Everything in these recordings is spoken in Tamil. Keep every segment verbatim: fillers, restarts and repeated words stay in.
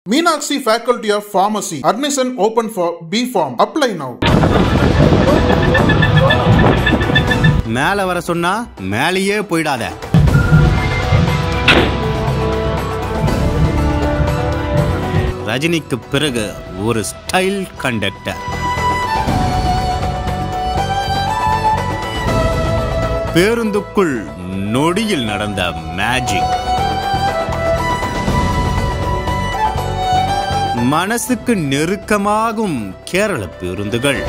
Meenakshi Faculty of Pharmacy. Admission open for B Pharm. Apply now. மேல வர சொன்னா மேலேயே போயிடாத. ரஜினிக்கு பிறகு ஒரு ஸ்டைல் கண்டக்டர். பேருந்துக்குள் நொடியில் நடந்த மேஜிக். மனசுக்கு நெருக்கமாகும் கேரள பேருந்துகள்.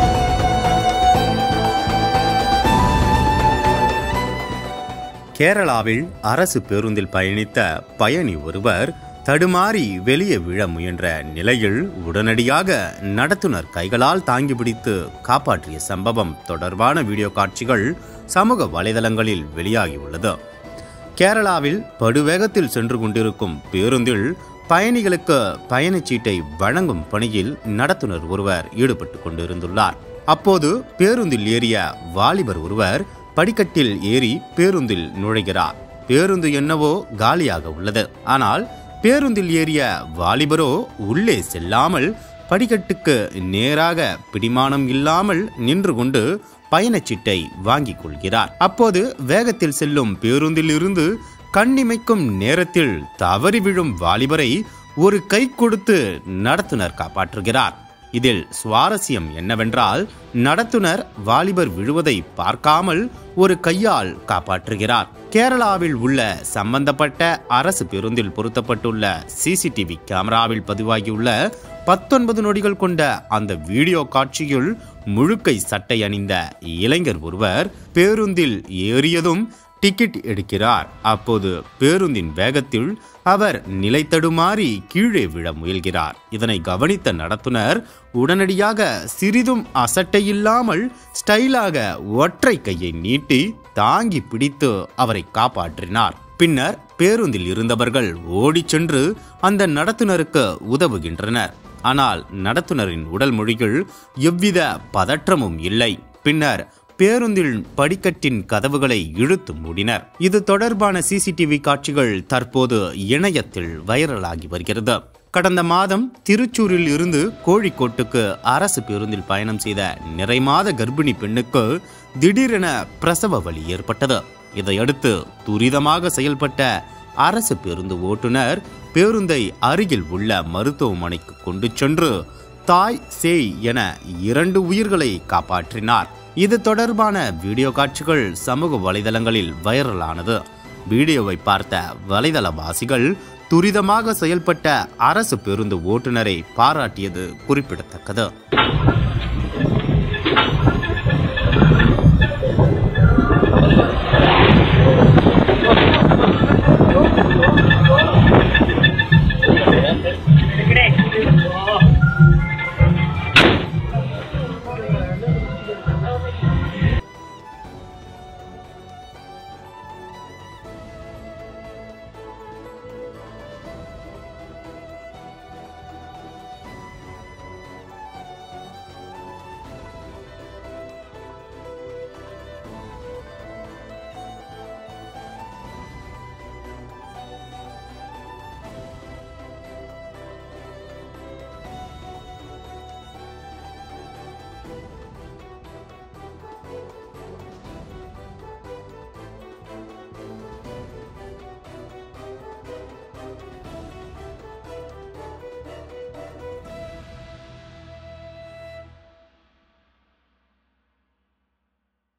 கேரளாவில் அரசு பேருந்தில் பயணித்த பயணி ஒருவர் தடுமாறி வெளியே விழ முயன்ற நிலையில் உடனடியாக நடத்துனர் கைகளால் தாங்கி பிடித்து காப்பாற்றிய சம்பவம் தொடர்பான வீடியோ காட்சிகள் சமூக வலைதளங்களில் வெளியாகியுள்ளது. கேரளாவில் படுவேகத்தில் சென்று கொண்டிருக்கும் பேருந்தில் பயணிகளுக்கு பயணச்சீட்டை வழங்கும் பணியில் நடத்துனர் ஒருவர் ஈடுபட்டு கொண்டிருந்துள்ளார். அப்போது பேருந்தில் ஏறிய வாலிபர் ஒருவர் படிக்கட்டில் ஏறி பேருந்தில் நுழைகிறார். பேருந்து என்னவோ காலியாக உள்ளது. ஆனால் பேருந்தில் ஏறிய வாலிபரோ உள்ளே செல்லாமல் படிக்கட்டுக்கு நேராக பிடிமானம் இல்லாமல் நின்று கொண்டு பயணச்சீட்டை வாங்கிக் கொள்கிறார். அப்போது வேகத்தில் செல்லும் பேருந்தில் இருந்து கண்ணிமைக்கும் நேரத்தில் தவறி விழும் வாலிபரை ஒரு கை கொடுத்து நடத்துனர் காப்பாற்றுகிறார். இதில் சுவாரஸ்யம் என்னவென்றால், நடத்துனர் வாலிபர் விழுவதை பார்க்காமல் ஒரு கையால் காப்பாற்றுகிறார். கேரளாவில் உள்ள சம்பந்தப்பட்ட அரசு பேருந்தில் பொருத்தப்பட்டுள்ள சிசிடிவி கேமராவில் பதிவாகியுள்ள பத்தொன்பது நொடிகள் கொண்ட அந்த வீடியோ காட்சியில் முழுக்கை சட்டை அணிந்த இளைஞர் ஒருவர் பேருந்தில் ஏறியதும் டிக்கெட் எடுக்கிறார். அப்போது பேருந்தின் வேகத்தில் அவர் நிலை தடுமாறி கீழே விழ முயல்கிறார். இதனை கவனித்த நடத்துனர் உடனடியாக சிறிதும் அசட்டையில்லாமல் ஸ்டைலாக ஒற்றை கையை நீட்டி தாங்கி பிடித்து அவரை காப்பாற்றினார். பின்னர் பேருந்தில் இருந்தவர்கள் ஓடிச் சென்று அந்த நடத்துனருக்கு உதவுகின்றனர். ஆனால் நடத்துனரின் உடல் மொழிகள் எவ்வித பதற்றமும் இல்லை. பின்னர் பேருந்தில் படிக்கட்டின் கதவுகளை இழுத்து மூடினர். இது தொடர்பான சிசிடிவி காட்சிகள் தற்போது இணையத்தில் வைரலாகி வருகிறது. கடந்த மாதம் திருச்சூரில் இருந்து கோழிக்கோட்டுக்கு அரசு பேருந்தில் பயணம் செய்த நிறைமாத கர்ப்பிணி பெண்ணுக்கு திடீரென பிரசவ வலி ஏற்பட்டது. இதையடுத்து துரிதமாக செயல்பட்ட அரசு பேருந்து ஓட்டுநர் பேருந்தை அருகில் உள்ள மருத்துவமனைக்கு கொண்டு சென்று தாய் சேய் என இரண்டு உயிர்களை காப்பாற்றினார். இது தொடர்பான வீடியோ காட்சிகள் சமூக வலைதளங்களில் வைரலானது. வீடியோவை பார்த்த வலைதளவாசிகள் துரிதமாக செயல்பட்ட அரசு பேருந்து ஓட்டுநரை பாராட்டியது குறிப்பிடத்தக்கது.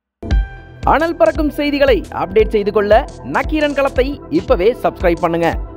அனல் பறக்கும் செய்திகளை அப்டேட் செய்து கொள்ள நக்கீரன் களத்தை இப்பவே சப்ஸ்கிரைப் பண்ணுங்க.